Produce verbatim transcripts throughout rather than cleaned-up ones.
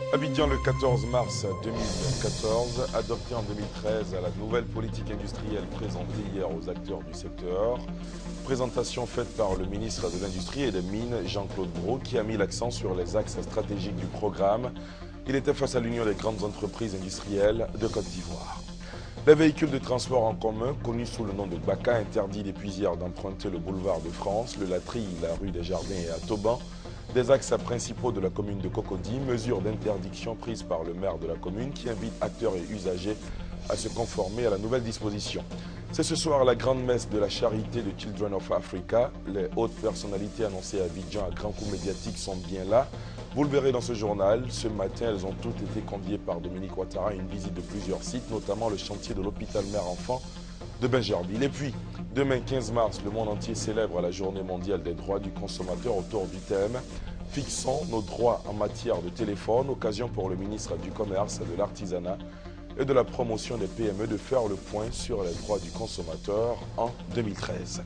Abidjan le quatorze mars deux mille quatorze, adopté en deux mille treize à la nouvelle politique industrielle présentée hier aux acteurs du secteur. Présentation faite par le ministre de l'Industrie et des Mines, Jean-Claude Brault, qui a mis l'accent sur les axes stratégiques du programme. Il était face à l'Union des grandes entreprises industrielles de Côte d'Ivoire. Les véhicules de transport en commun, connus sous le nom de Baka, interdit depuis hier d'emprunter le boulevard de France, le Latrille, la rue des Jardins et à Toban, des axes principaux de la commune de Cocody, mesures d'interdiction prises par le maire de la commune qui invite acteurs et usagers à se conformer à la nouvelle disposition. C'est ce soir la grande messe de la charité de Children of Africa. Les hautes personnalités annoncées à Abidjan à grands coups médiatiques sont bien là. Vous le verrez dans ce journal. Ce matin, elles ont toutes été conviées par Dominique Ouattara à une visite de plusieurs sites, notamment le chantier de l'hôpital mère-enfant de Benjerville. Et puis, demain quinze mars, le monde entier célèbre la journée mondiale des droits du consommateur autour du thème « Fixons nos droits en matière de téléphone », occasion pour le ministre du Commerce, de l'Artisanat et de la promotion des P M E de faire le point sur les droits du consommateur en deux mille treize.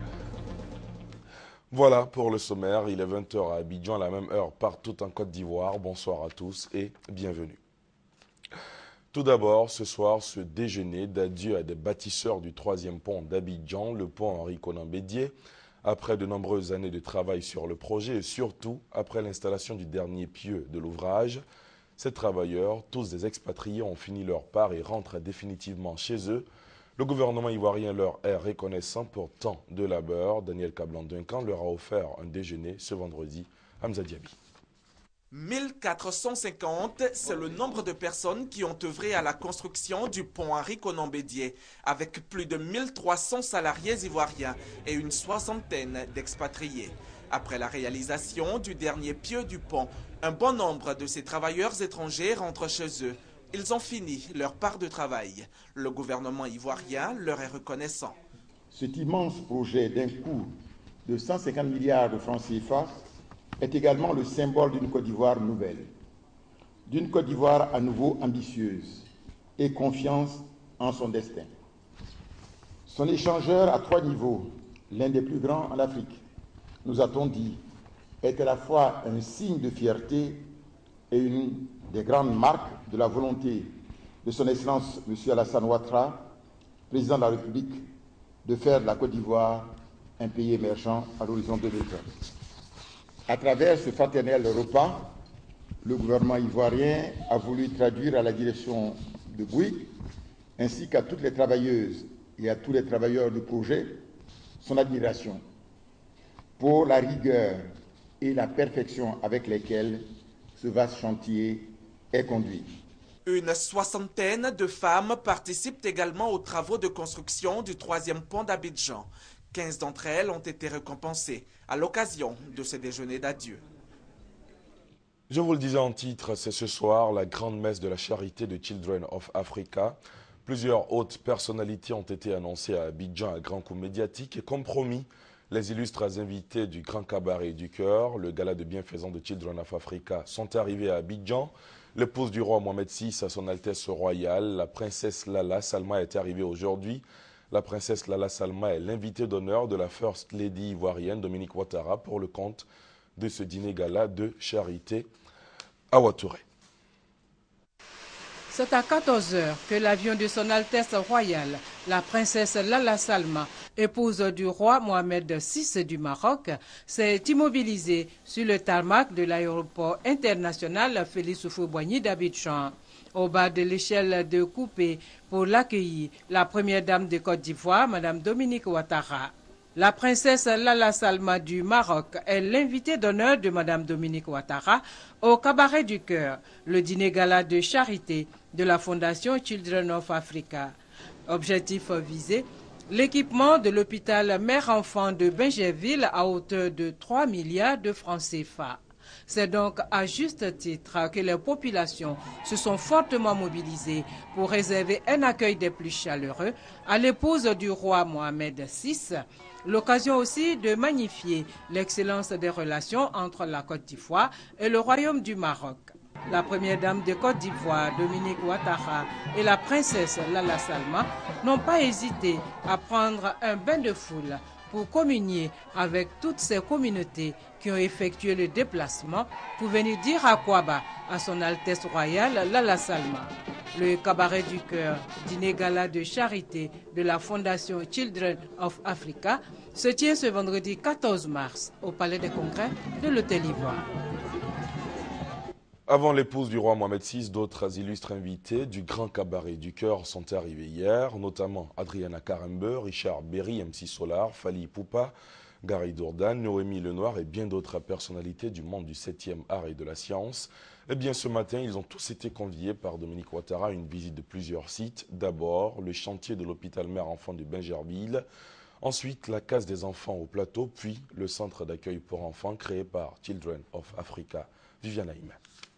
Voilà pour le sommaire, il est vingt heures à Abidjan, à la même heure partout en Côte d'Ivoire. Bonsoir à tous et bienvenue. Tout d'abord, ce soir, ce déjeuner d'adieu à des bâtisseurs du troisième pont d'Abidjan, le pont Henri Konan Bédié, après de nombreuses années de travail sur le projet et surtout après l'installation du dernier pieu de l'ouvrage. Ces travailleurs, tous des expatriés, ont fini leur part et rentrent définitivement chez eux. Le gouvernement ivoirien leur est reconnaissant pour tant de labeur. Daniel Kablan-Duncan leur a offert un déjeuner ce vendredi. Hamza Diaby. mille quatre cent cinquante, c'est le nombre de personnes qui ont œuvré à la construction du pont Henri Konan Bédié, avec plus de mille trois cents salariés ivoiriens et une soixantaine d'expatriés. Après la réalisation du dernier pieu du pont, un bon nombre de ces travailleurs étrangers rentrent chez eux. Ils ont fini leur part de travail. Le gouvernement ivoirien leur est reconnaissant. Cet immense projet d'un coût de cent cinquante milliards de francs C F A est également le symbole d'une Côte d'Ivoire nouvelle, d'une Côte d'Ivoire à nouveau ambitieuse et confiance en son destin. Son échangeur à trois niveaux, l'un des plus grands en Afrique, nous a-t-on dit, est à la fois un signe de fierté et une des grandes marques de la volonté de son Excellence M. Alassane Ouattara, président de la République, de faire de la Côte d'Ivoire un pays émergent à l'horizon deux mille vingt. À travers ce fraternel repas, le gouvernement ivoirien a voulu traduire à la direction de Bouygues, ainsi qu'à toutes les travailleuses et à tous les travailleurs du projet, son admiration pour la rigueur et la perfection avec lesquelles ce vaste chantier est conduit. Une soixantaine de femmes participent également aux travaux de construction du troisième pont d'Abidjan. quinze d'entre elles ont été récompensées à l'occasion de ce déjeuner d'adieu. Je vous le disais en titre, c'est ce soir la grande messe de la charité de Children of Africa. Plusieurs hautes personnalités ont été annoncées à Abidjan à grands coups médiatiques et comme promis, les illustres invités du Grand Cabaret du Cœur, le gala de bienfaisance de Children of Africa, sont arrivés à Abidjan. L'épouse du roi Mohamed six, à son Altesse royale, la princesse Lala Salma, est arrivée aujourd'hui. La princesse Lala Salma est l'invitée d'honneur de la First Lady ivoirienne Dominique Ouattara pour le compte de ce dîner gala de charité à Ouattouré. C'est à quatorze heures que l'avion de son Altesse royale, la princesse Lala Salma, épouse du roi Mohamed six du Maroc, s'est immobilisé sur le tarmac de l'aéroport international Félix Houphouët-Boigny d'Abidjan. Au bas de l'échelle de coupé pour l'accueillir, la première dame de Côte d'Ivoire, Mme Dominique Ouattara. La princesse Lala Salma du Maroc est l'invitée d'honneur de Mme Dominique Ouattara au Cabaret du Cœur, le dîner gala de charité de la Fondation Children of Africa. Objectif visé, l'équipement de l'hôpital mère-enfant de Benjerville à hauteur de trois milliards de francs C F A. C'est donc à juste titre que les populations se sont fortement mobilisées pour réserver un accueil des plus chaleureux à l'épouse du roi Mohamed six, l'occasion aussi de magnifier l'excellence des relations entre la Côte d'Ivoire et le Royaume du Maroc. La première dame de Côte d'Ivoire, Dominique Ouattara, et la princesse Lala Salma n'ont pas hésité à prendre un bain de foule pour communier avec toutes ces communautés qui ont effectué le déplacement pour venir dire Akwaba à son Altesse royale Lala Salma. Le cabaret du cœur, dîner gala de charité de la Fondation Children of Africa, se tient ce vendredi quatorze mars au Palais des Congrès de l'Hôtel Ivoire. Avant l'épouse du roi Mohamed six, d'autres illustres invités du grand cabaret du cœur sont arrivés hier, notamment Adriana Karembe, Richard Berry, M C Solar, Fally Ipupa, Gary Dourdan, Noémie Lenoir et bien d'autres personnalités du monde du septième art et de la science. Eh bien, ce matin, ils ont tous été conviés par Dominique Ouattara à une visite de plusieurs sites. D'abord, le chantier de l'hôpital mère-enfant de Bingerville. Ensuite, la case des enfants au plateau, puis le centre d'accueil pour enfants créé par Children of Africa. Viviane Haïm.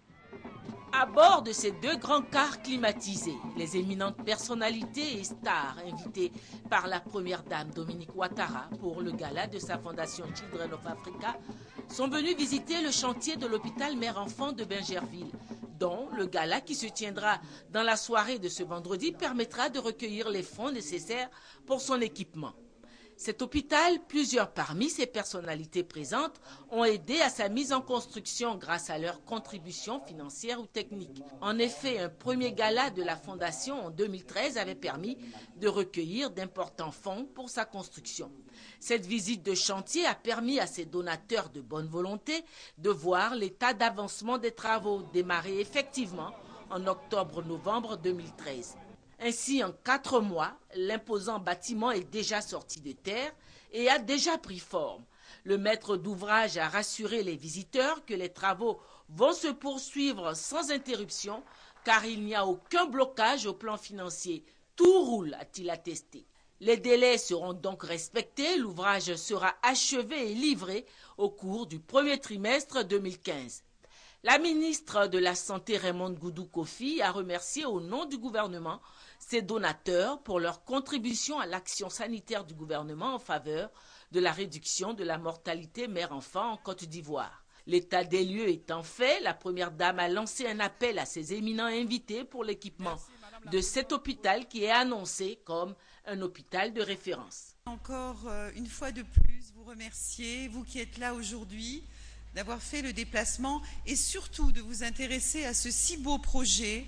À bord de ces deux grands cars climatisés, les éminentes personnalités et stars invitées par la première dame Dominique Ouattara pour le gala de sa fondation Children of Africa sont venus visiter le chantier de l'hôpital mère-enfant de Bingerville, dont le gala qui se tiendra dans la soirée de ce vendredi permettra de recueillir les fonds nécessaires pour son équipement. Cet hôpital, plusieurs parmi ses personnalités présentes ont aidé à sa mise en construction grâce à leur contribution financière ou technique. En effet, un premier gala de la Fondation en deux mille treize avait permis de recueillir d'importants fonds pour sa construction. Cette visite de chantier a permis à ces donateurs de bonne volonté de voir l'état d'avancement des travaux démarrés effectivement en octobre-novembre deux mille treize. Ainsi, en quatre mois, l'imposant bâtiment est déjà sorti de terre et a déjà pris forme. Le maître d'ouvrage a rassuré les visiteurs que les travaux vont se poursuivre sans interruption car il n'y a aucun blocage au plan financier. Tout roule, a-t-il attesté. Les délais seront donc respectés. L'ouvrage sera achevé et livré au cours du premier trimestre deux mille quinze. La ministre de la Santé, Raymonde Goudou Kofi, a remercié au nom du gouvernement ses donateurs pour leur contribution à l'action sanitaire du gouvernement en faveur de la réduction de la mortalité mère-enfant en Côte d'Ivoire. L'état des lieux étant fait, la première dame a lancé un appel à ses éminents invités pour l'équipement de cet hôpital qui est annoncé comme un hôpital de référence. Encore une fois de plus, vous remercier, vous qui êtes là aujourd'hui, d'avoir fait le déplacement et surtout de vous intéresser à ce si beau projet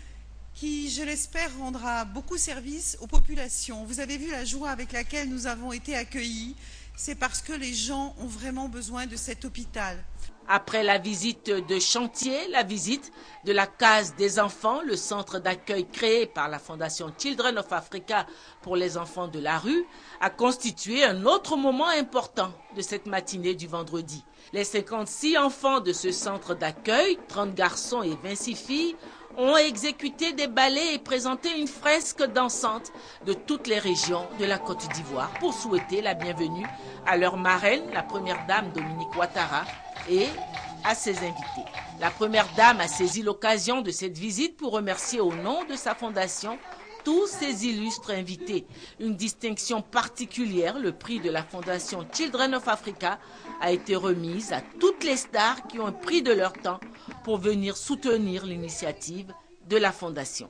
qui, je l'espère, rendra beaucoup service aux populations. Vous avez vu la joie avec laquelle nous avons été accueillis. C'est parce que les gens ont vraiment besoin de cet hôpital. Après la visite de chantier, la visite de la case des enfants, le centre d'accueil créé par la Fondation Children of Africa pour les enfants de la rue, a constitué un autre moment important de cette matinée du vendredi. Les cinquante-six enfants de ce centre d'accueil, trente garçons et vingt-six filles, ont exécuté des ballets et présenté une fresque dansante de toutes les régions de la Côte d'Ivoire pour souhaiter la bienvenue à leur marraine, la première dame Dominique Ouattara, et à ses invités. La première dame a saisi l'occasion de cette visite pour remercier au nom de sa fondation tous ses illustres invités. Une distinction particulière, le prix de la Fondation Children of Africa, a été remise à toutes les stars qui ont pris de leur temps pour venir soutenir l'initiative de la Fondation.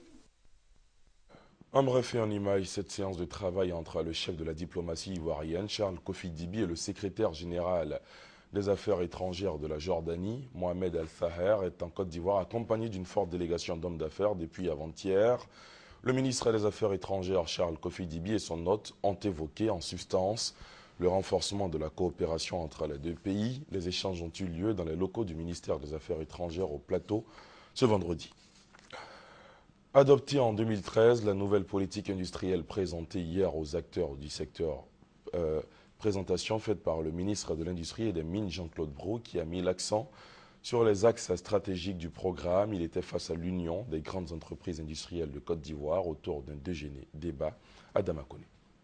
En bref et en image, cette séance de travail entre le chef de la diplomatie ivoirienne, Charles Kofi Dibi, et le secrétaire général des Affaires étrangères de la Jordanie, Mohamed Al-Thaher, est en Côte d'Ivoire accompagné d'une forte délégation d'hommes d'affaires depuis avant-hier. Le ministre des Affaires étrangères, Charles Kofi Dibi, et son hôte ont évoqué en substance le renforcement de la coopération entre les deux pays. Les échanges ont eu lieu dans les locaux du ministère des Affaires étrangères au Plateau ce vendredi. Adoptée en deux mille treize, la nouvelle politique industrielle présentée hier aux acteurs du secteur, euh, présentation faite par le ministre de l'Industrie et des Mines, Jean-Claude Brou, qui a mis l'accent sur les axes stratégiques du programme. Il était face à l'union des grandes entreprises industrielles de Côte d'Ivoire autour d'un déjeuner débat à Damaconé.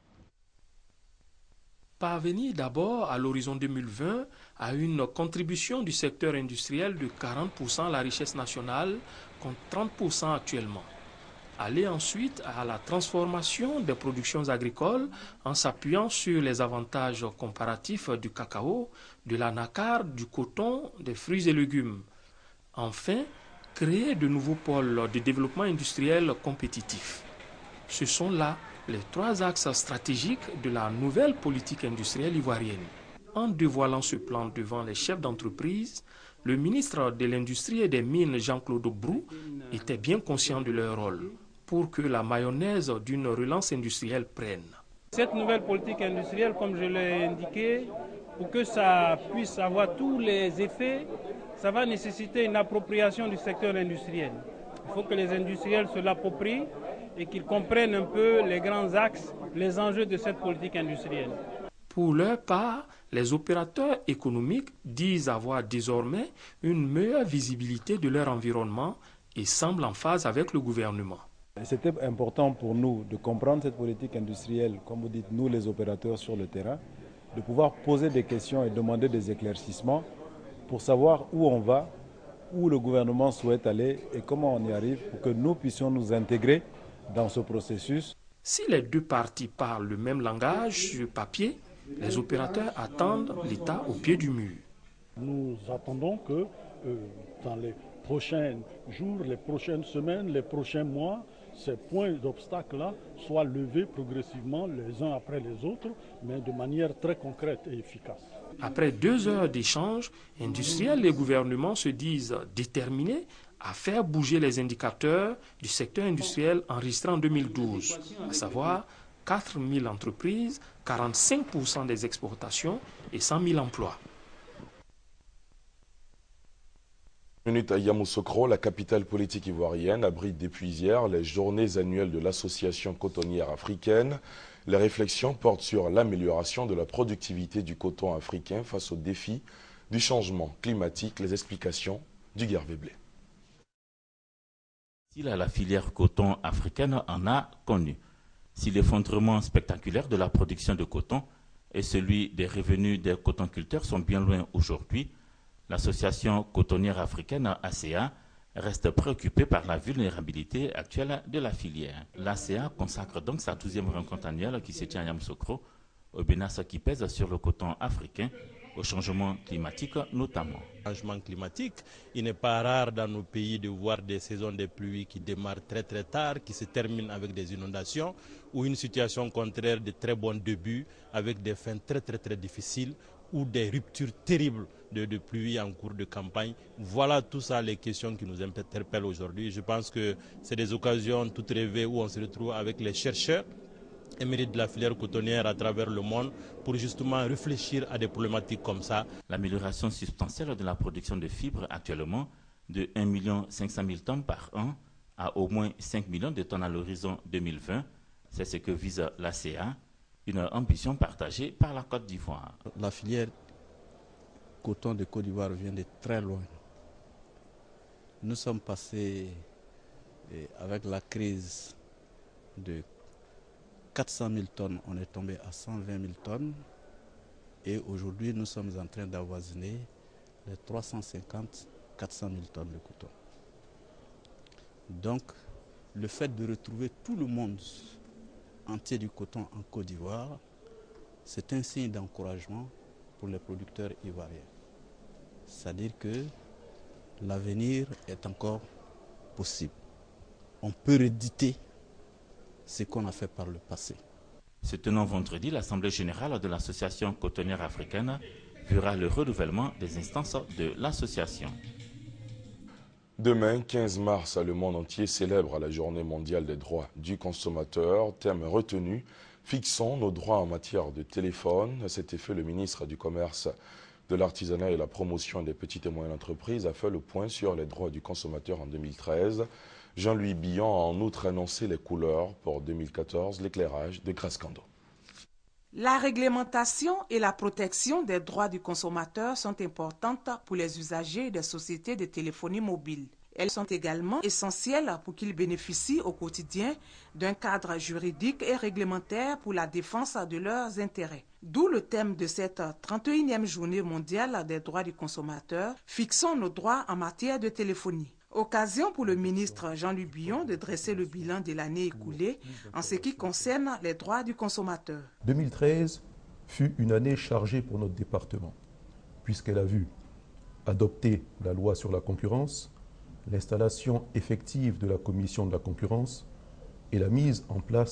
Parvenir d'abord à l'horizon deux mille vingt à une contribution du secteur industriel de quarante pour cent à la richesse nationale contre trente pour cent actuellement. Aller ensuite à la transformation des productions agricoles en s'appuyant sur les avantages comparatifs du cacao, de l'anacarde, du coton, des fruits et légumes. Enfin, créer de nouveaux pôles de développement industriel compétitif. Ce sont là les trois axes stratégiques de la nouvelle politique industrielle ivoirienne. En dévoilant ce plan devant les chefs d'entreprise, le ministre de l'Industrie et des Mines, Jean-Claude Brou, était bien conscient de leur rôle pour que la mayonnaise d'une relance industrielle prenne. Cette nouvelle politique industrielle, comme je l'ai indiqué, pour que ça puisse avoir tous les effets, ça va nécessiter une appropriation du secteur industriel. Il faut que les industriels se l'approprient et qu'ils comprennent un peu les grands axes, les enjeux de cette politique industrielle. Pour leur part, les opérateurs économiques disent avoir désormais une meilleure visibilité de leur environnement et semblent en phase avec le gouvernement. C'était important pour nous de comprendre cette politique industrielle, comme vous dites, nous les opérateurs sur le terrain, de pouvoir poser des questions et demander des éclaircissements pour savoir où on va, où le gouvernement souhaite aller et comment on y arrive pour que nous puissions nous intégrer dans ce processus. Si les deux parties parlent le même langage sur papier, les opérateurs attendent l'État au pied du mur. Nous attendons que euh, dans les prochains jours, les prochaines semaines, les prochains mois, ces points d'obstacle-là soient levés progressivement les uns après les autres, mais de manière très concrète et efficace. Après deux heures d'échanges, industriels et gouvernements se disent déterminés à faire bouger les indicateurs du secteur industriel enregistré en deux mille douze, à savoir quatre mille entreprises, quarante-cinq pour cent des exportations et cent mille emplois. Minute à Yamoussoukro, la capitale politique ivoirienne abrite depuis hier les journées annuelles de l'association cotonnière africaine. Les réflexions portent sur l'amélioration de la productivité du coton africain face aux défis du changement climatique. Les explications du Gervais Blé. La filière coton africaine en a connu. Si l'effondrement spectaculaire de la production de coton et celui des revenus des cotonculteurs sont bien loin aujourd'hui, l'association cotonnière africaine A C A reste préoccupée par la vulnérabilité actuelle de la filière. L'A C A consacre donc sa douzième rencontre annuelle qui se tient à Yamoussoukro aux menaces qui pèsent sur le coton africain, au changement climatique notamment. Changement climatique, il n'est pas rare dans nos pays de voir des saisons de pluie qui démarrent très très tard, qui se terminent avec des inondations, ou une situation contraire de très bons débuts avec des fins très très très difficiles, ou des ruptures terribles de, de pluie en cours de campagne. Voilà tout ça les questions qui nous interpellent aujourd'hui. Je pense que c'est des occasions toutes rêvées où on se retrouve avec les chercheurs émérites de la filière cotonnière à travers le monde pour justement réfléchir à des problématiques comme ça. L'amélioration substantielle de la production de fibres actuellement de un million cinq cent mille tonnes par an à au moins cinq millions de tonnes à l'horizon deux mille vingt, c'est ce que vise l'A C A, une ambition partagée par la Côte d'Ivoire. La filière coton de Côte d'Ivoire vient de très loin. Nous sommes passés avec la crise de quatre cent mille tonnes, on est tombé à cent vingt mille tonnes et aujourd'hui nous sommes en train d'avoisiner les trois cent cinquante à quatre cent mille tonnes de coton. Donc le fait de retrouver tout le monde entier du coton en Côte d'Ivoire, c'est un signe d'encouragement pour les producteurs ivoiriens. C'est-à-dire que l'avenir est encore possible. On peut rééditer ce qu'on a fait par le passé. Se tenant vendredi, l'Assemblée générale de l'Association cotonnière africaine verra le renouvellement des instances de l'association. Demain, quinze mars, le monde entier célèbre la Journée mondiale des droits du consommateur. Thème retenu, fixons nos droits en matière de téléphone. À cet effet, le ministre du Commerce, de l'Artisanat et la Promotion des petites et moyennes entreprises a fait le point sur les droits du consommateur en deux mille treize. Jean-Louis Billon a en outre annoncé les couleurs pour deux mille quatorze, l'éclairage de Grace Kando. La réglementation et la protection des droits du consommateur sont importantes pour les usagers des sociétés de téléphonie mobile. Elles sont également essentielles pour qu'ils bénéficient au quotidien d'un cadre juridique et réglementaire pour la défense de leurs intérêts. D'où le thème de cette trente et unième journée mondiale des droits du consommateur, fixons nos droits en matière de téléphonie. Occasion pour le ministre Jean-Louis Billon de dresser le bilan de l'année écoulée en ce qui concerne les droits du consommateur. deux mille treize fut une année chargée pour notre département, puisqu'elle a vu adopter la loi sur la concurrence, l'installation effective de la commission de la concurrence et la mise en place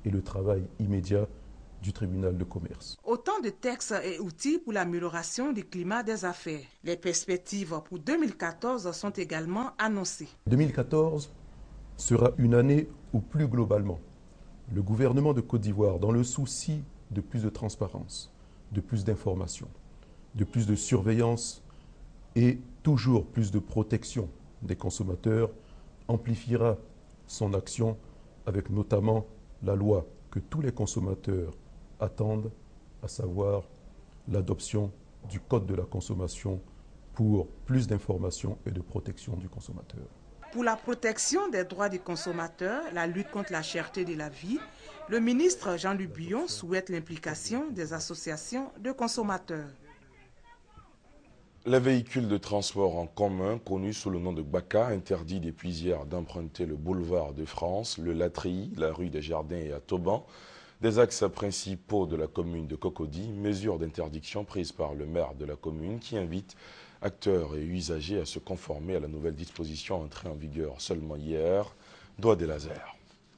et le travail immédiat du tribunal de commerce. Autant de textes et outils pour l'amélioration du climat des affaires. Les perspectives pour deux mille quatorze sont également annoncées. deux mille quatorze sera une année où, plus globalement, le gouvernement de Côte d'Ivoire, dans le souci de plus de transparence, de plus d'information, de plus de surveillance et toujours plus de protection des consommateurs, amplifiera son action avec notamment la loi que tous les consommateurs attendent, à savoir l'adoption du Code de la consommation pour plus d'information et de protection du consommateur. Pour la protection des droits des consommateurs, la lutte contre la cherté de la vie, le ministre Jean-Luc Bion souhaite l'implication des associations de consommateurs. Les véhicules de transport en commun, connus sous le nom de Gbaka, interdit depuis hier d'emprunter le boulevard de France, le Latreillis, la rue des Jardins et à Toban, des axes principaux de la commune de Cocody, mesure d'interdiction prise par le maire de la commune qui invite acteurs et usagers à se conformer à la nouvelle disposition entrée en vigueur seulement hier, Doigt des Lasers.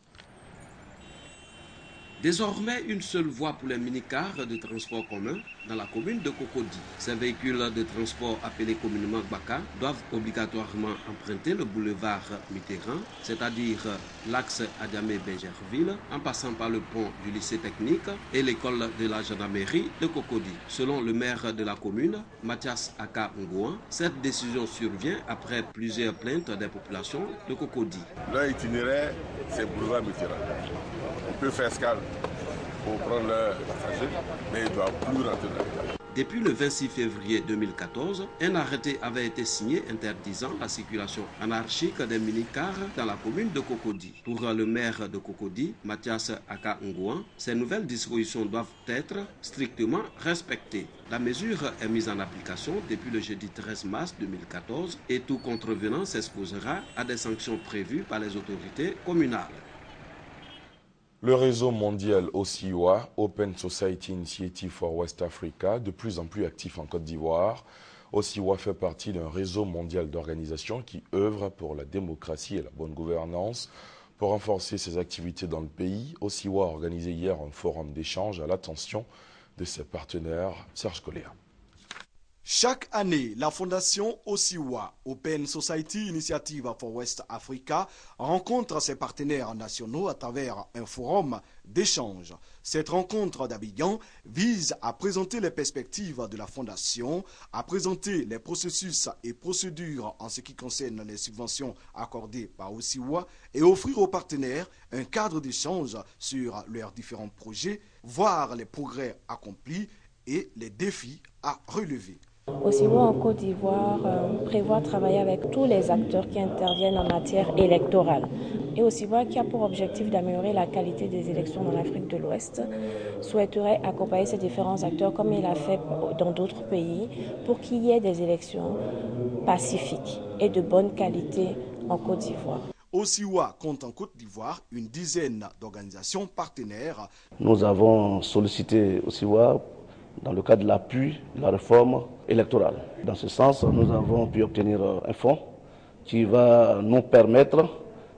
Désormais, une seule voie pour les minicars de transport commun dans la commune de Cocody. Ces véhicules de transport appelés communément Gbaka doivent obligatoirement emprunter le boulevard Mitterrand, c'est-à-dire l'axe Adjamé-Bergerville, en passant par le pont du lycée technique et l'école de la gendarmerie de Cocody. Selon le maire de la commune, Mathias Aka Ngouan, cette décision survient après plusieurs plaintes des populations de Cocody. Leur itinéraire, c'est boulevard Mitterrand. On peut faire escale pour prendre le passager, mais il ne doit plus rentrer dans l'état. Depuis le vingt-six février deux mille quatorze, un arrêté avait été signé interdisant la circulation anarchique des minicars dans la commune de Cocody. Pour le maire de Cocody, Mathias Aka Ngouan, ces nouvelles dispositions doivent être strictement respectées. La mesure est mise en application depuis le jeudi treize mars deux mille quatorze et tout contrevenant s'exposera à des sanctions prévues par les autorités communales. Le réseau mondial O C I W A, Open Society Initiative for West Africa, de plus en plus actif en Côte d'Ivoire. O C I W A fait partie d'un réseau mondial d'organisations qui œuvrent pour la démocratie et la bonne gouvernance. Pour renforcer ses activités dans le pays, O C I W A a organisé hier un forum d'échange à l'attention de ses partenaires. Serge Coléa. Chaque année, la fondation O C I W A, Open Society Initiative for West Africa, rencontre ses partenaires nationaux à travers un forum d'échange. Cette rencontre d'Abidjan vise à présenter les perspectives de la fondation, à présenter les processus et procédures en ce qui concerne les subventions accordées par O C I W A et offrir aux partenaires un cadre d'échange sur leurs différents projets, voir les progrès accomplis et les défis à relever. O C I W A en Côte d'Ivoire euh, prévoit travailler avec tous les acteurs qui interviennent en matière électorale. Et O C I W A, qui a pour objectif d'améliorer la qualité des élections dans l'Afrique de l'Ouest, souhaiterait accompagner ces différents acteurs comme il a fait dans d'autres pays pour qu'il y ait des élections pacifiques et de bonne qualité en Côte d'Ivoire. O C I W A compte en Côte d'Ivoire une dizaine d'organisations partenaires. Nous avons sollicité O C I W A dans le cadre de l'appui de la réforme électorale. Dans ce sens, nous avons pu obtenir un fonds qui va nous permettre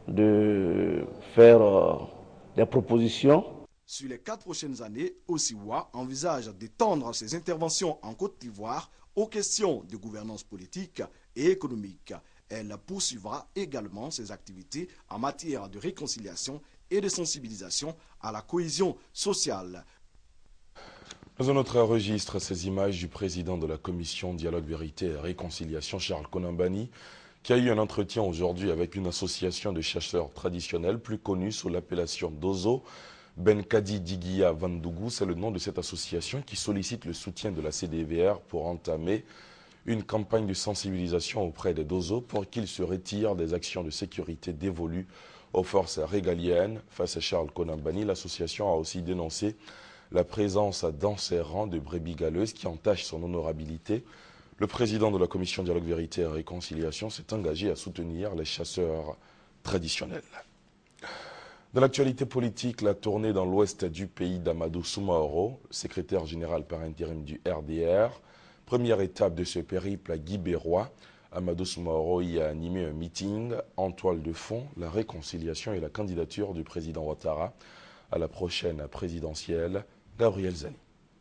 de faire des propositions. Sur les quatre prochaines années, O C I W A envisage d'étendre ses interventions en Côte d'Ivoire aux questions de gouvernance politique et économique. Elle poursuivra également ses activités en matière de réconciliation et de sensibilisation à la cohésion sociale. Dans un autre registre, ces images du président de la commission Dialogue, Vérité et Réconciliation, Charles Konambani, qui a eu un entretien aujourd'hui avec une association de chasseurs traditionnels, plus connue sous l'appellation d'Ozo. Benkadi Diguia Vandougou, c'est le nom de cette association qui sollicite le soutien de la C D V R pour entamer une campagne de sensibilisation auprès des Dozo pour qu'ils se retirent des actions de sécurité dévolues aux forces régaliennes. Face à Charles Konambani, l'association a aussi dénoncé la présence dans ses rangs de brebis galeuses qui entachent son honorabilité. Le président de la commission Dialogue, Vérité et Réconciliation s'est engagé à soutenir les chasseurs traditionnels. Dans l'actualité politique, la tournée dans l'ouest du pays d'Amadou Soumaoro, secrétaire général par intérim du R D R. Première étape de ce périple à Guy-Bérois. Amadou Soumaoro y a animé un meeting en toile de fond, la réconciliation et la candidature du président Ouattara à la prochaine présidentielle. Gabriel Zani.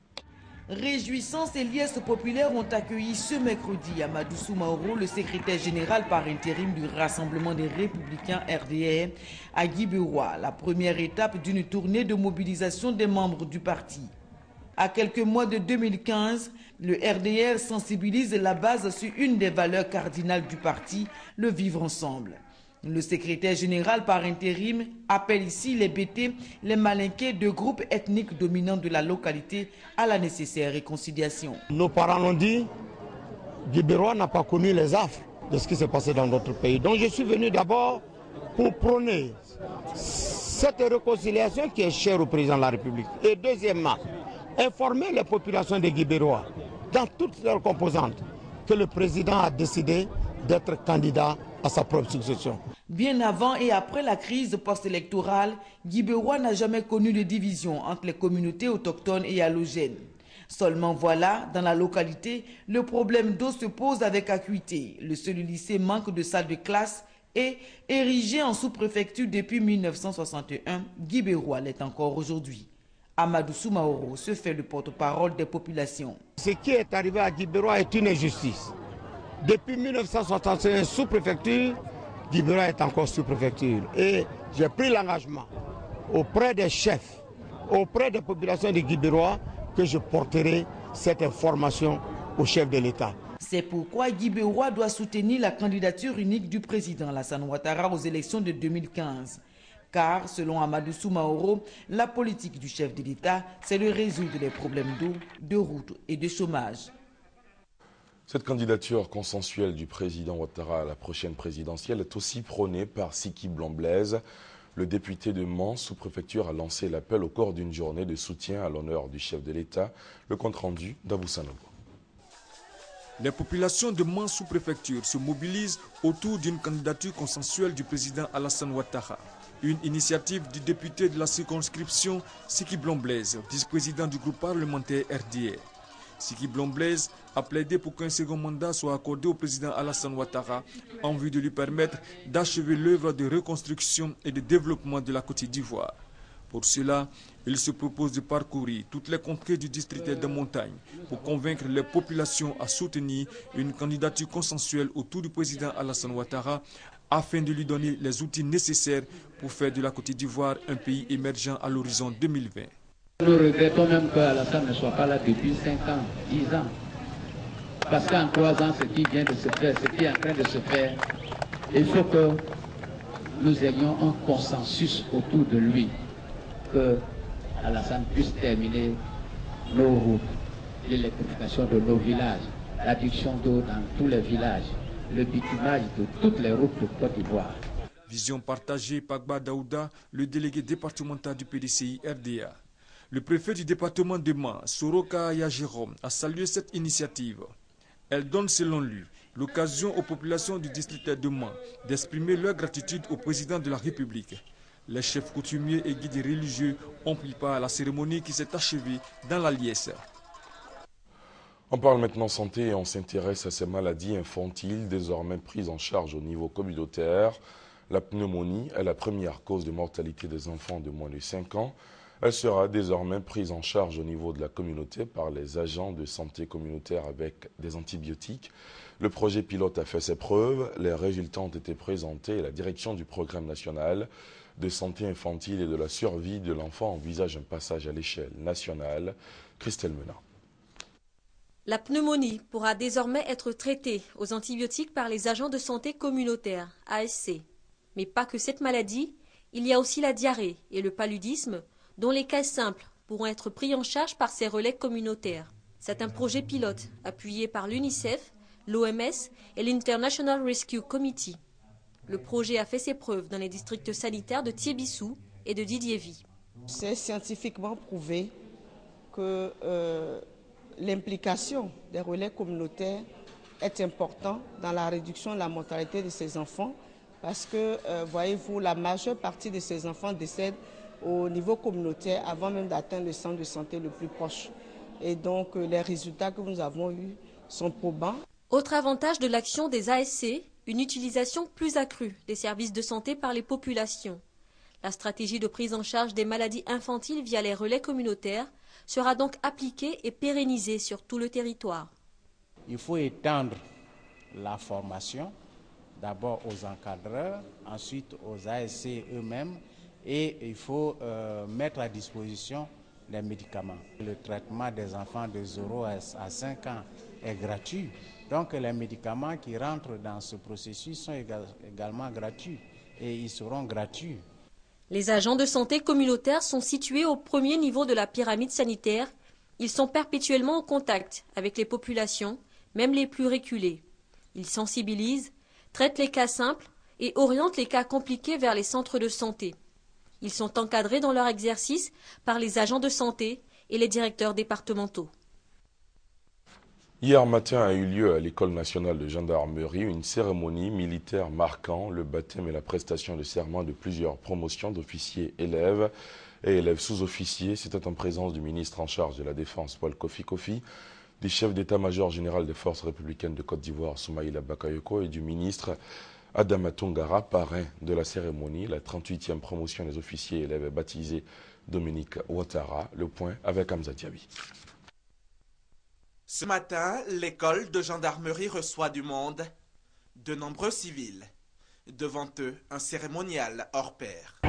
Réjouissance et liesses populaires ont accueilli ce mercredi Amadou Soumaoro, le secrétaire général par intérim du Rassemblement des Républicains R D R, à Guibérois, la première étape d'une tournée de mobilisation des membres du parti. À quelques mois de deux mille quinze, le R D R sensibilise la base sur une des valeurs cardinales du parti, le vivre ensemble. Le secrétaire général par intérim appelle ici les Bété, les Malinqués de groupes ethniques dominants de la localité à la nécessaire réconciliation. Nos parents l'ont dit, Guibérois n'a pas connu les affres de ce qui s'est passé dans notre pays. Donc je suis venu d'abord pour prôner cette réconciliation qui est chère au président de la République. Et deuxièmement, informer les populations de Guibérois, dans toutes leurs composantes, que le président a décidé d'être candidat à sa propre succession. Bien avant et après la crise post-électorale, Guibérois n'a jamais connu de division entre les communautés autochtones et allogènes. Seulement voilà, dans la localité, le problème d'eau se pose avec acuité. Le seul lycée manque de salle de classe et, érigé en sous-préfecture depuis mille neuf cent soixante et un, Guibérois l'est encore aujourd'hui. Amadou Soumaoro se fait le porte-parole des populations. Ce qui est arrivé à Guibérois est une injustice. Depuis mille neuf cent soixante et un, sous-préfecture, Guibérois est encore sous-préfecture. Et j'ai pris l'engagement auprès des chefs, auprès des populations de Guibérois, que je porterai cette information au chef de l'État. C'est pourquoi Guibérois doit soutenir la candidature unique du président Alassane Ouattara aux élections de deux mille quinze. Car, selon Amadou Soumaoro, la politique du chef de l'État, c'est de résoudre les problèmes d'eau, de routes et de chômage. Cette candidature consensuelle du président Ouattara à la prochaine présidentielle est aussi prônée par Siki Blanc-Blaise. Le député de Mans, sous-préfecture, a lancé l'appel au cours d'une journée de soutien à l'honneur du chef de l'État. Le compte-rendu d'Abou Sanogo. Les populations de Mans sous-préfecture se mobilisent autour d'une candidature consensuelle du président Alassane Ouattara. Une initiative du député de la circonscription Siki Blanc-Blaise, vice-président du groupe parlementaire R D R. Siki Blanc-Blaise a plaidé pour qu'un second mandat soit accordé au président Alassane Ouattara en vue de lui permettre d'achever l'œuvre de reconstruction et de développement de la Côte d'Ivoire. Pour cela, il se propose de parcourir toutes les contrées du district de montagne pour convaincre les populations à soutenir une candidature consensuelle autour du président Alassane Ouattara afin de lui donner les outils nécessaires pour faire de la Côte d'Ivoire un pays émergent à l'horizon deux mille vingt. Nous regrettons même qu'Alassane ne soit pas là depuis cinq ans, dix ans. Parce qu'en trois ans, ce qui vient de se faire, ce qui est en train de se faire, il faut que nous ayons un consensus autour de lui, que Alassane puisse terminer nos routes, l'électrification de nos villages, l'adduction d'eau dans tous les villages, le bitumage de toutes les routes de Côte d'Ivoire. Vision partagée par Bagba Daouda, le délégué départemental du P D C I R D A. Le préfet du département de Mans, Soroka Aya Jérôme, a salué cette initiative. Elle donne, selon lui, l'occasion aux populations du district de Mans d'exprimer leur gratitude au président de la République. Les chefs coutumiers et guides religieux ont pris part à la cérémonie qui s'est achevée dans la liesse. On parle maintenant santé et on s'intéresse à ces maladies infantiles désormais prises en charge au niveau communautaire. La pneumonie est la première cause de mortalité des enfants de moins de cinq ans. Elle sera désormais prise en charge au niveau de la communauté par les agents de santé communautaire avec des antibiotiques. Le projet pilote a fait ses preuves, les résultats ont été présentés et la direction du programme national de santé infantile et de la survie de l'enfant envisage un passage à l'échelle nationale. Christelle Menard. La pneumonie pourra désormais être traitée aux antibiotiques par les agents de santé communautaire, A S C. Mais pas que cette maladie, il y a aussi la diarrhée et le paludisme, dont les cas simples pourront être pris en charge par ces relais communautaires. C'est un projet pilote appuyé par l'UNICEF, l'O M S et l'International Rescue Committee. Le projet a fait ses preuves dans les districts sanitaires de Thiébissou et de Didiévy. C'est scientifiquement prouvé que euh, l'implication des relais communautaires est importante dans la réduction de la mortalité de ces enfants parce que, euh, voyez-vous, la majeure partie de ces enfants décèdent au niveau communautaire avant même d'atteindre le centre de santé le plus proche. Et donc, euh, les résultats que nous avons eus sont probants. Autre avantage de l'action des A S C, une utilisation plus accrue des services de santé par les populations. La stratégie de prise en charge des maladies infantiles via les relais communautaires sera donc appliquée et pérennisée sur tout le territoire. Il faut étendre la formation, d'abord aux encadreurs, ensuite aux A S C eux-mêmes, et il faut euh, mettre à disposition les médicaments. Le traitement des enfants de zéro à cinq ans est gratuit, donc les médicaments qui rentrent dans ce processus sont également gratuits et ils seront gratuits. Les agents de santé communautaires sont situés au premier niveau de la pyramide sanitaire. Ils sont perpétuellement en contact avec les populations, même les plus reculées. Ils sensibilisent, traitent les cas simples et orientent les cas compliqués vers les centres de santé. Ils sont encadrés dans leur exercice par les agents de santé et les directeurs départementaux. Hier matin a eu lieu à l'École nationale de gendarmerie une cérémonie militaire marquant le baptême et la prestation de serment de plusieurs promotions d'officiers élèves et élèves sous-officiers. C'était en présence du ministre en charge de la Défense, Paul Kofi Kofi, du chef d'état-major général des forces républicaines de Côte d'Ivoire, Soumaïla Bakayoko, et du ministre Adama Tungara, parrain de la cérémonie. La trente-huitième promotion des officiers élèves est baptisée Dominique Ouattara. Le point avec Hamza Diaby. Ce matin, l'école de gendarmerie reçoit du monde, de nombreux civils. Devant eux, un cérémonial hors pair.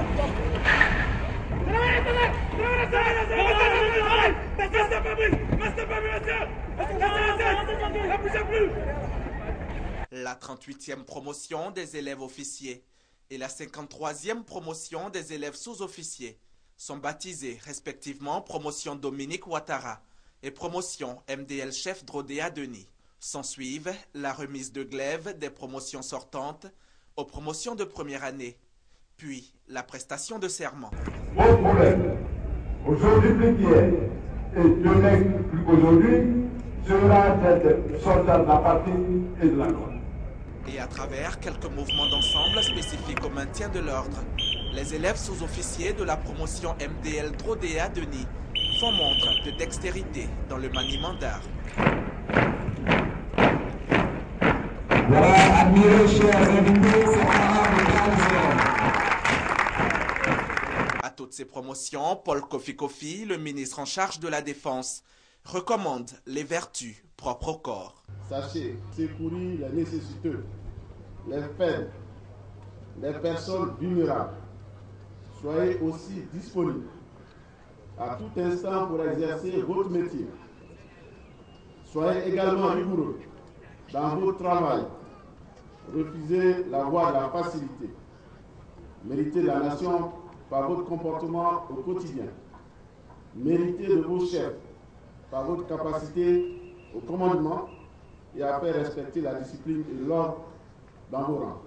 La trente-huitième promotion des élèves officiers et la cinquante-troisième promotion des élèves sous-officiers sont baptisées respectivement promotion Dominique Ouattara et promotion M D L chef Drodéa Denis. S'ensuivent la remise de glaive des promotions sortantes aux promotions de première année, puis la prestation de serment. Vos problèmes, aujourd'hui plus qu'hier, et demain plus qu'aujourd'hui, sera d'être sortant de la patrie et de la gloire. Et à travers quelques mouvements d'ensemble spécifiques au maintien de l'ordre, les élèves sous-officiers de la promotion M D L Drodéa Denis font montre de dextérité dans le maniement d'art. Voilà, admirez, chers invités, c'est À toutes ces promotions, Paul Kofi Kofi, le ministre en charge de la Défense, recommande les vertus propres au corps. Sachez secourir les nécessiteux, les faibles, les personnes vulnérables. Soyez aussi disponibles à tout instant pour exercer votre métier. Soyez également rigoureux dans votre travail. Refusez la voie de la facilité. Méritez la nation par votre comportement au quotidien. Méritez de vos chefs par votre capacité au commandement et à faire respecter la discipline et l'ordre dans vos rangs.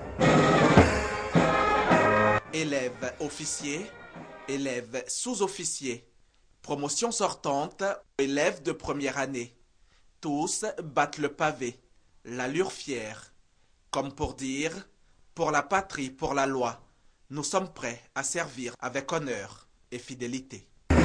Élèves officiers, élèves sous-officiers, promotion sortante, élèves de première année. Tous battent le pavé, l'allure fière, comme pour dire, pour la patrie, pour la loi, nous sommes prêts à servir avec honneur et fidélité.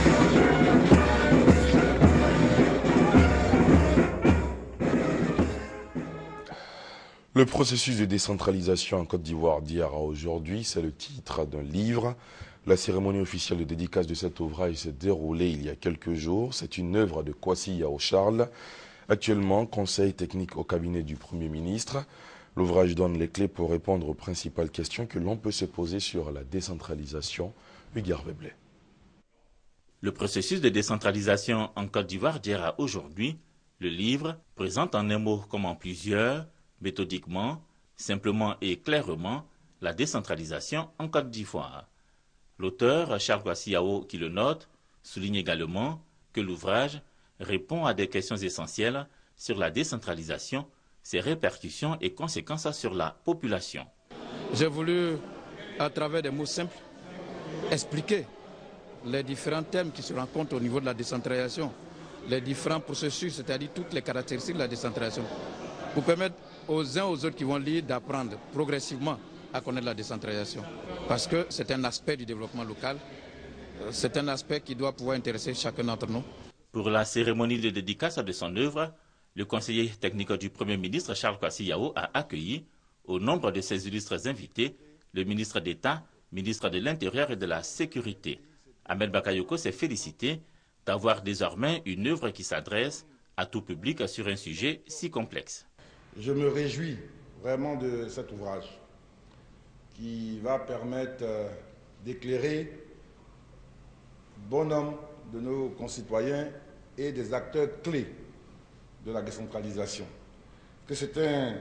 Le processus de décentralisation en Côte d'Ivoire d'hier à aujourd'hui, c'est le titre d'un livre. La cérémonie officielle de dédicace de cet ouvrage s'est déroulée il y a quelques jours. C'est une œuvre de Kwasi Yao Charles, actuellement conseil technique au cabinet du Premier ministre. L'ouvrage donne les clés pour répondre aux principales questions que l'on peut se poser sur la décentralisation. Hugues Veblé. Le processus de décentralisation en Côte d'Ivoire d'hier à aujourd'hui, le livre présente en un mot comme en plusieurs, méthodiquement, simplement et clairement, la décentralisation en Côte d'Ivoire. L'auteur, Charles Kwasi Yao, qui le note, souligne également que l'ouvrage répond à des questions essentielles sur la décentralisation, ses répercussions et conséquences sur la population. J'ai voulu, à travers des mots simples, expliquer les différents thèmes qui se rencontrent au niveau de la décentralisation, les différents processus, c'est-à-dire toutes les caractéristiques de la décentralisation, pour permettre aux uns aux autres qui vont lire d'apprendre progressivement à connaître la décentralisation. Parce que c'est un aspect du développement local, c'est un aspect qui doit pouvoir intéresser chacun d'entre nous. Pour la cérémonie de dédicace de son œuvre, le conseiller technique du Premier ministre Charles Kwasi Yao a accueilli, au nombre de ses illustres invités, le ministre d'État, ministre de l'Intérieur et de la Sécurité. Ahmed Bakayoko s'est félicité d'avoir désormais une œuvre qui s'adresse à tout public sur un sujet si complexe. Je me réjouis vraiment de cet ouvrage qui va permettre euh, d'éclairer bon nombre de nos concitoyens et des acteurs clés de la décentralisation. Que c'est un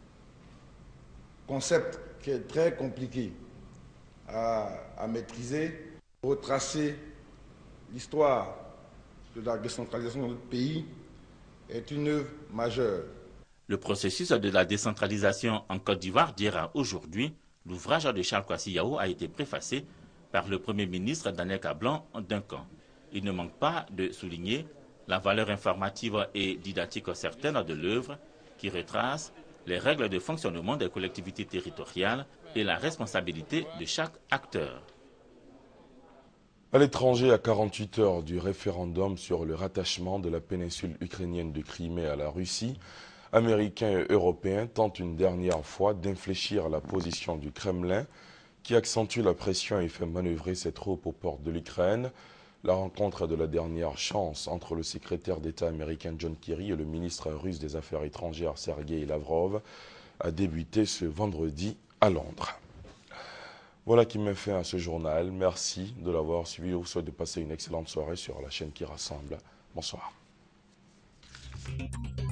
concept qui est très compliqué à, à maîtriser, retracer l'histoire de la décentralisation dans notre pays est une œuvre majeure. Le processus de la décentralisation en Côte d'Ivoire d'hier à aujourd'hui, l'ouvrage de Charles Kwasi Yao a été préfacé par le Premier ministre Daniel Kablan Duncan. Il ne manque pas de souligner la valeur informative et didactique certaine de l'œuvre qui retrace les règles de fonctionnement des collectivités territoriales et la responsabilité de chaque acteur. À l'étranger, à quarante-huit heures du référendum sur le rattachement de la péninsule ukrainienne de Crimée à la Russie, Américains et Européens tentent une dernière fois d'infléchir la position du Kremlin qui accentue la pression et fait manœuvrer ses troupes aux portes de l'Ukraine. La rencontre de la dernière chance entre le secrétaire d'État américain John Kerry et le ministre russe des Affaires étrangères Sergei Lavrov a débuté ce vendredi à Londres. Voilà qui met fin à ce journal. Merci de l'avoir suivi. Je vous souhaite de passer une excellente soirée sur la chaîne qui rassemble. Bonsoir.